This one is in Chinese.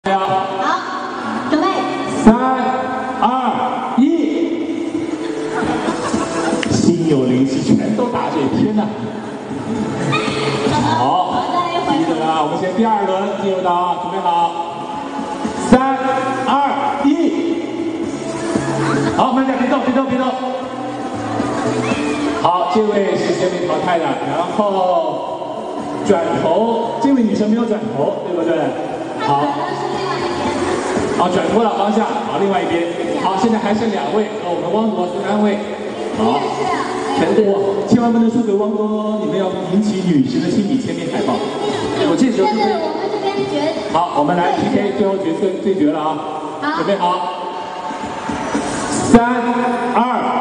好，准备。 3、2、1，心有灵犀，全都答对！天哪！好，记得啊，我们先第二轮进入到，准备好，3、2、1，好，慢点，别动，别动，别动。好，这位是先被淘汰的，然后转头，这位女生没有转头，对不对？好。 好，转脱了方向，好，另外一边，好，现在还剩2位和我们汪铎3位，好，全哇，千万不能输给汪铎哦，你们要引起女神的心理，签名海报。我这时候就会， 我们这边决， 好，我们来 PK 最后角色对决了啊， 好， 准备好，3、2。